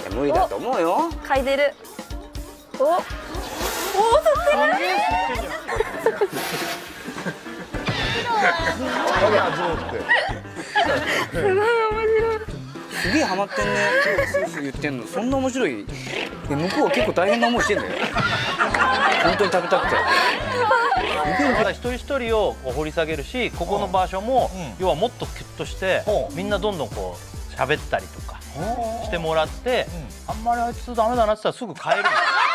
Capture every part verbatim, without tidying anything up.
無理だと思うよ。 嗅いでる。おお、吸ってる。すごい面白い。 すげえハマってんね。スースー言ってんのそんな面白い。向こうは結構大変な思いしてんだよ。本当に食べたくて。 一人一人を掘り下げるし、ここの場所も要はもっとキュッとしてみんなどんどんこう喋ったりとかしてもらって、あんまりあいつダメだなって言ったらすぐ変える。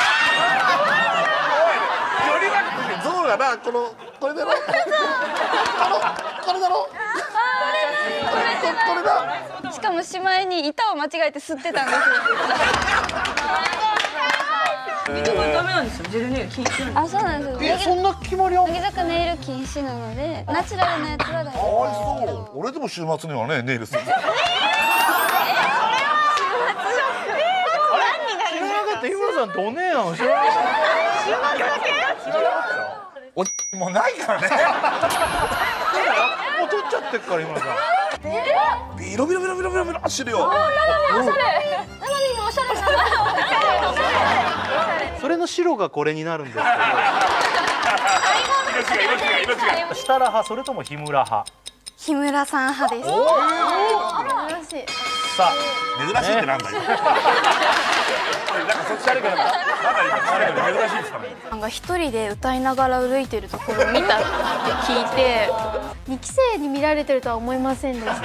ゾウがな、このこれだろ、これだろ、これだ。 しかもしまいに板を間違えて吸ってたんですよ。 ダメなんですよ。ジェルネイル禁止なんです。 あ、そうなんですよ。 そんな決まりあんの？ 乃木坂ネイル禁止なので、ナチュラルなやつは大丈夫。 そう、俺でも週末にはね、ネイルする。 知らなかった日村さんってお姉なの知らなかった。 おもうないからね。 もう取っちゃってっから日村さん。 ビロビロビロビロビロビロ走るよ。 それの白がこれになるんですけど。 色違い、色違い、色違い。 設楽派それとも日村派。 日村さん派です。珍しい。 さあ珍しいってなんだよ。なんかそっちあるから。なんだ今珍しいですかね。 なんか一人で歌いながら歩いてるところを見たって聞いて、にき生に見られてるとは思いませんでした。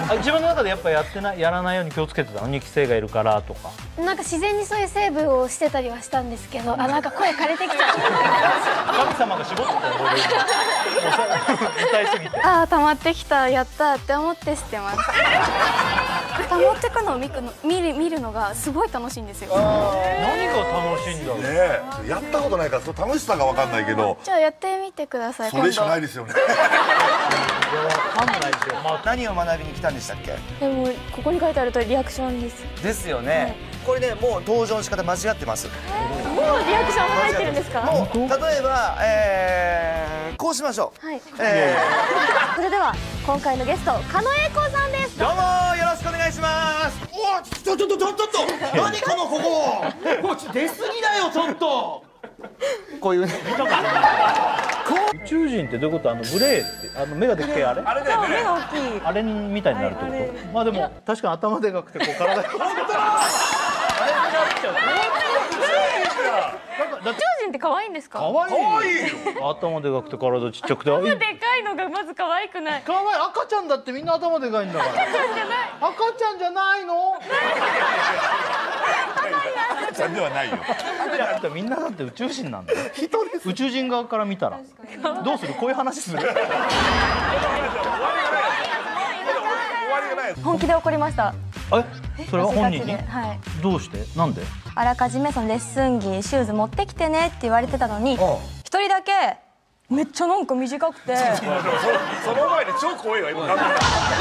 あ、自分の中でやっぱやってないやらないように気をつけてたの？にき生がいるからとか。 なんか自然にそういうセーブをしてたりはしたんですけど、あ、なんか声枯れてきちゃった。 神様が絞ってたよ俺今。歌いすぎて。 ああ、溜まってきた、やったって思ってしてます。溜まってくのを見るの、見る見るのがすごい楽しいんですよ。 何が楽しいんだろう。 ねえ、やったことないからその楽しさが分かんないけど。 じゃあやってみてください。 それしかないでですよね。 わかんないですよ。まあ何を学びに来たんでしたっけ？ でもここに書いてあるとリアクションです。 ですよね。これね、もう登場の仕方間違ってます。 もうリアクション入ってるんですか？ もう例えば、えー、こうしましょう。 はい。 えそれでは今回のゲスト、狩野英孝さんです。 ー、どうもよろしくお願いします。 おい、ちょちょちょちょちょっと何このここもうちょ出過ぎだよちょっと。 こういうね。 宇宙人ってどういうこと？あのグレーってあの目がでっけえあれ？ あれだよね。 目が大きい。 あれみたいになるってこと？まあでも確かに頭でかくてこう体が。本当だ。あれになっちゃう。 宇宙人って可愛いんですか？ 可愛いよ。頭でかくて体ちっちゃくて。 でかいのがまず可愛くない。 可愛い。赤ちゃんだってみんな頭でかいんだから。赤ちゃんじゃない。赤ちゃんじゃないの？ 赤ちゃんではないよ。 だってみんなだって宇宙人なんだよ。宇宙人側から見たらどうする？こういう話する？ 本気で怒りました。 え？それは本人に？ はい。 どうして？なんで？ あらかじめそのレッスン着シューズ持ってきてねって言われてたのに、一人だけめっちゃなんか短くて。 その前で超怖いわ今。一人だ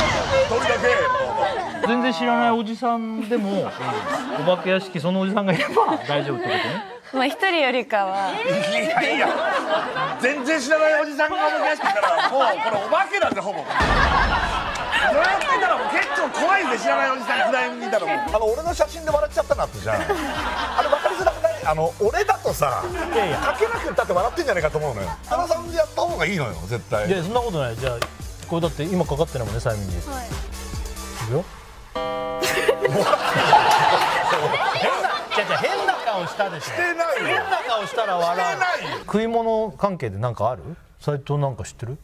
け。 全然知らないおじさんでもお化け屋敷そのおじさんがいれば大丈夫ってことね。 まあ一人よりかは。 いやいや。全然知らないおじさんがお化け屋敷から、もうこれお化けなんだほぼ。それやってたらもう結構怖いんで、知らないおじさん暗闇にいたらもう。あの俺の写真で笑っちゃったなってじゃん。あれ分かりづらくない？あの俺だとさ、かけなくったって笑ってんじゃないかと思うのよ。田中さんでやった方がいいのよ絶対。 いやそんなことない。じゃあこれだって今かかってないもんね、催眠に。はい。いくよ。じゃじゃ変な顔したでしょ。 してないよ。 変な顔したら笑う。 してないよ。 食い物関係でなんかある？斉藤なんか知ってる？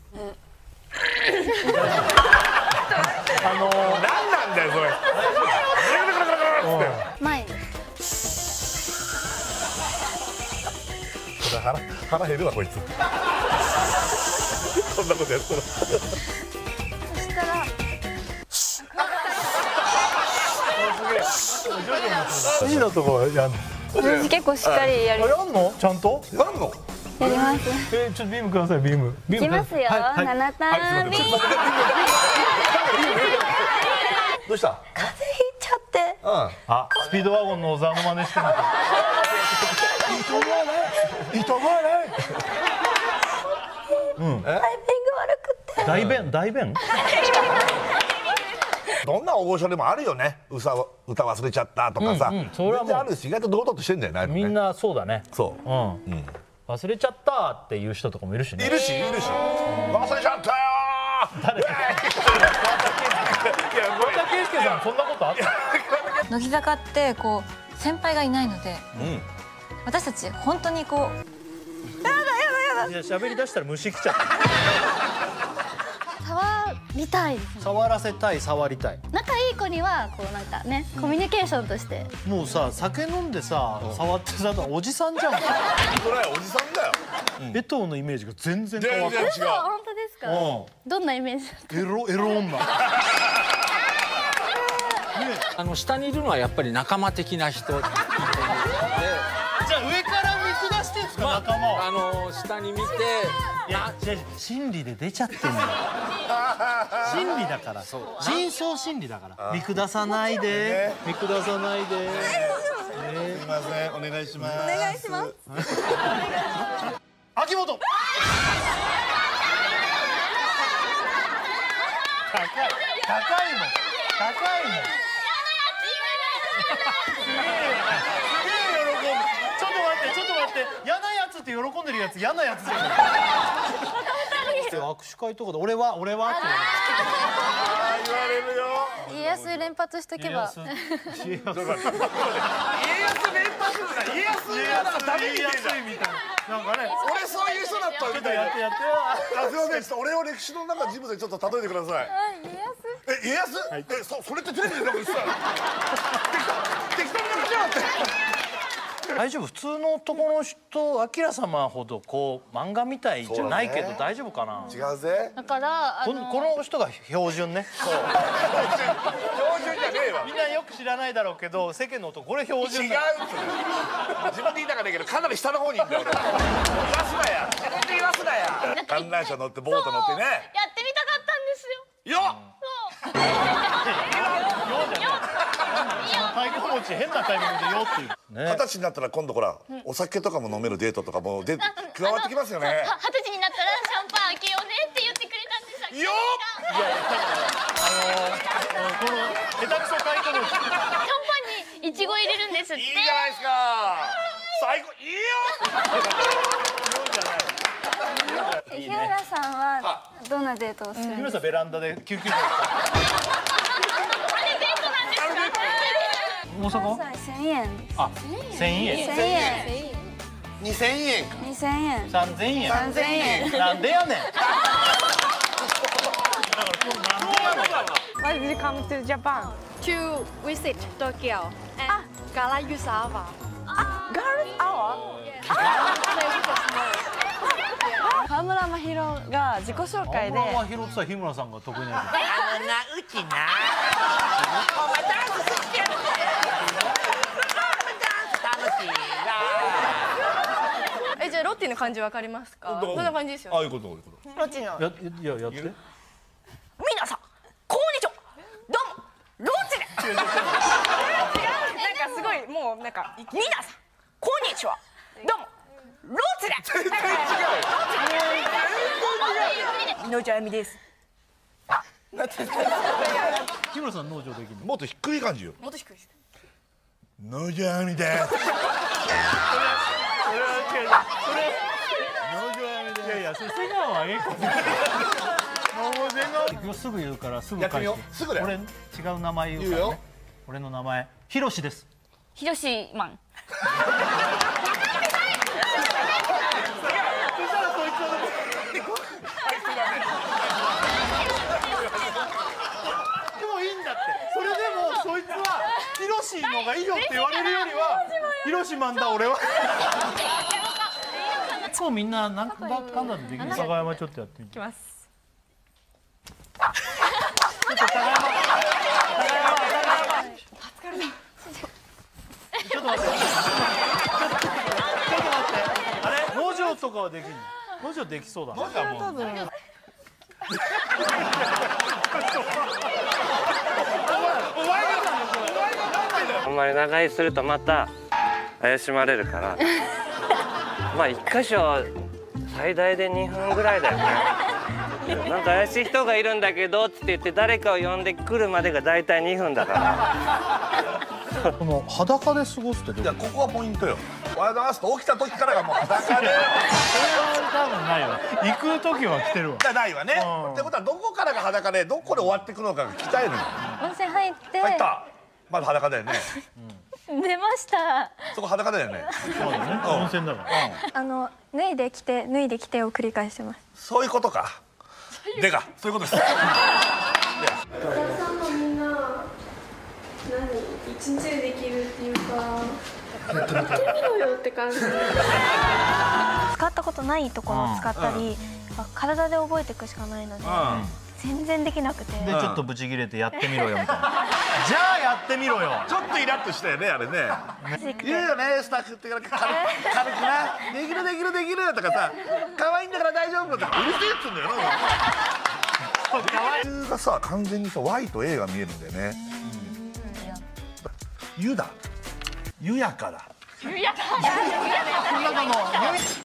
あのー、 何なんだよそれ。 前に。 これ腹腹減るわこいつ。こんなことやったら。 そしたら。 いいなとこやんの？ 私結構しっかりやり。 やんの？ちゃんと？ やんの？ やります。 えー、ちょっとビームくださいビーム。ビームいきますよ。七単ビーム。 どうした？ 風邪ひいちゃって。 うん。 あ、スピードワゴンの小沢の真似してる。 糸がない糸がない。 うん。 タイミング悪くって。 大便大便？ どんな大御所でもあるよね、歌歌忘れちゃったとかさ、全然あるし、意外と堂々としてんだよね。 みんなそうだね。 そう、 うん忘れちゃったっていう人とかもいるしね。 いるしいるし、忘れちゃったよー。誰？ 桑田佳祐さんそんなことあった？ 乃木坂ってこう先輩がいないので、私たち本当にこういや喋り出したら虫来ちゃった。 触りたいですね。 触らせたい、触りたい。 仲いい子にはこうなんかね、コミュニケーションとして。 もうさ酒飲んでさ触ってさおじさんじゃん。 それおじさんだよ。 江藤のイメージが全然変わった。 全然違う。 本当ですか？どんなイメージ？ エロエロ女。 あの下にいるのはやっぱり仲間的な人。じゃあ上から見下してんすか、仲間を。 あの下に見て。 いや心理で出ちゃってんだよ。心理だから。深層心理だから。見下さないで。見下さないで。 すみません、お願いします。 お願いします。 秋元。高い高いもん高いもん。すげえ喜ぶ。ちょっと待ってちょっと待って、嫌なやつって喜んでるやつ嫌なやつじゃん。握手会とかで俺は俺はって言われるよ。 家康連発しとけば。 家康家康連発するな。家康がダメみたいな。 なんかね、 俺そういう人だったみたいな。 やってやってよ。 あ、すみません、ちょっと俺を歴史の中の人物でちょっと例えてください。え、家康？え、そそれってテレビでなんか言ってた。適当にやっちゃうって。 大丈夫？普通の男の人、アキラ様ほどこう漫画みたいじゃないけど大丈夫かな？ 違うぜ。 だからあこのこの人が標準ね。 そう。標準じゃねえわ。 みんなよく知らないだろうけど世間の男これ標準違うだ。 って。自分で言いたかないけどかなり下の方にいるんだよ俺。言わすなや。自分で言わすなや。観覧車乗ってボート乗ってね。 やってみたかったんですよ。 よっ。 太鼓持ち変なタイミングでよっていう。 二十歳になったら今度ほらお酒とかも飲めるデートとかもで加わってきますよね。 は二十歳になったらシャンパン開けようねって言ってくれたんです。 よっ。 この下手くそ太鼓持ち。 シャンパンにイチゴ入れるんですって。 いいじゃないですか。最高いいよ。 日村さんはどんなデートをするんですか？ 日村さんベランダで救急車。大阪？ 千円。 あ、千円。 千円。 二千円か。 二千円。 三千円。 三千円。 なんでやねん。 Why did you come to Japan? To visit Tokyo and Gala Yusawa. Girls hour? 川村真宏が自己紹介で川村真宏ってさ日村さんが得意なやつ。 あのな、うちなお前ダンス好きやろね。ダンス楽しいな。 え、じゃあロッティの漢字わかりますか？こんな感じですよ。 ああいうこと、ああいうこと。 ロッティのやいややって。 皆さんこんにちは。どうもロッテで。違う。なんかすごいもうなんか皆さんこんにちは。どうもロッテで。全然違う。井上あゆみです。 日村さん農場できるの？ もっと低い感じよ。 もっと低いです。 のじゃみです。 いやいや、それ瀬川栄子。もう瀬川。すぐ言うからすぐ返して。 やってみようすぐだよ俺違う名前言うからね。俺の名前ひろしです。 ひろしマン。 でもいいんだって。それでもそいつはヒロシのがいいよって言われるよりはヒロシマンだ俺は。もうみんななんだかんだでできる。高山ちょっとやってみて。 いきます。 ちょっと高山。ちょっと待って。ちょっと待って。あれ農場とかはできるの？農場できそうだな。農場は多分。 あんまり長居するとまた怪しまれるからまあ一箇所最大でにふんぐらいだよね。 なんか怪しい人がいるんだけどって言って誰かを呼んでくるまでが大体にふんだからこの裸で過ごすってどう？いやここはポイントよ。おはようございますと起きた時からがもう裸で。 多分ないわ。行く時は着てるわ。 じゃないわね。ってことはどこからが裸でどこで終わっていくのかが聞きたいのよ。 温泉入って入った。まだ裸だよね。 出ました。 そこ裸だよね。 そうだね。温泉だから。 あの脱いで着て脱いで着てを繰り返してます。 そういうことか。でか、そういうことです。 お客さんもみんな何一日でできるっていうかやってみろよって感じ。使ったことないところを使ったり、体で覚えていくしかないので全然できなくて。 でちょっとブチ切れてやってみろよみたいな。じゃあやってみろよ。 ちょっとイラッとしたよねあれね。言うよねスタッフって軽く軽くなできるできるできるとかさ可愛いんだから大丈夫とかうるせえっつうんだよな。普通がさ完全にさ ワイ と エー が見えるんだよね。ゆだゆやかだ。 ゆやか。